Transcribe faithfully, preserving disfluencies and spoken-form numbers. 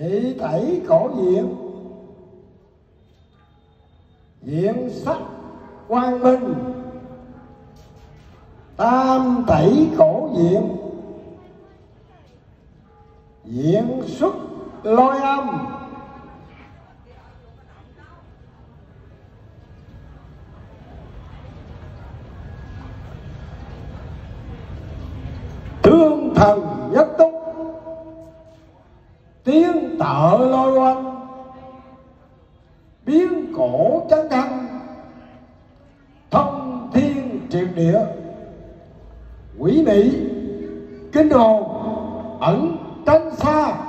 nhị tẩy cổ diện, diện sắc quang minh, tam tẩy cổ diện, diện xuất lôi âm, thương thần nhất túc, tiếng tợ lôi oanh, biến cổ chấn thanh, thông thiên triệt địa, quỷ mị kinh hồn ẩn tránh xa,